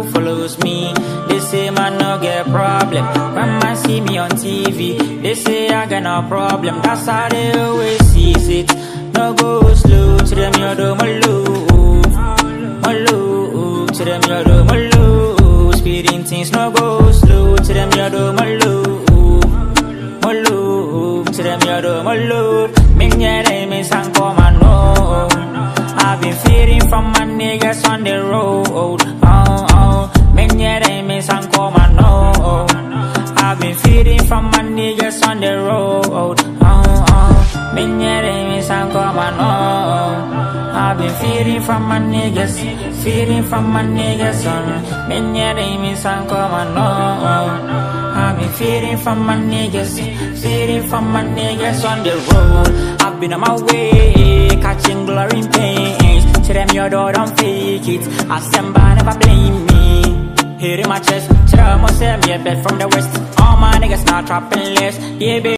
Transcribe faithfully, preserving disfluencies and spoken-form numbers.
follows me. They say man no get problem. When man see me on T V, they say I got no problem. That's how they always sees it. No go slow to them, you do my love, my love. To them, you do my love. Speeding things no go slow to them, you do my love, my love. To them, you do my love. Me get a miss and come and know. I've been feeding from my niggas on the road. Oh, oh. Me get a miss and come and know. I've been feeding from my niggas on the road. Oh, oh. Me get a miss and come and know. I've been feeding from my niggas, feeding from my niggas on. Me get a miss and come and know. I've been feeding from my niggas, feeding from my niggas on the road. I've been on my way, catching glory in pains. To them you don't fake it, I stand by, never blame me. Here in my chest, to them I say me a bed from the west. All my niggas not trapping less, yeah baby.